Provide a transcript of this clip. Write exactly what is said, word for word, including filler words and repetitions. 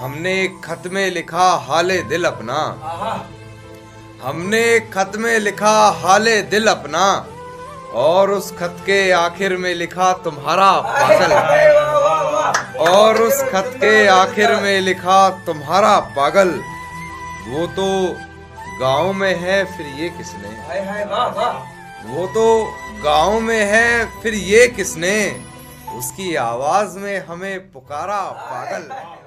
हमने एक खत में लिखा हाले दिल अपना, हमने एक खत में लिखा हाले दिल अपना, और उस खत के आखिर में लिखा तुम्हारा पागल, और उस खत के आखिर में लिखा तुम्हारा पागल। वो तो गांव में है फिर ये किसने, वो तो गांव में है फिर ये किसने, उसकी आवाज में हमें पुकारा पागल।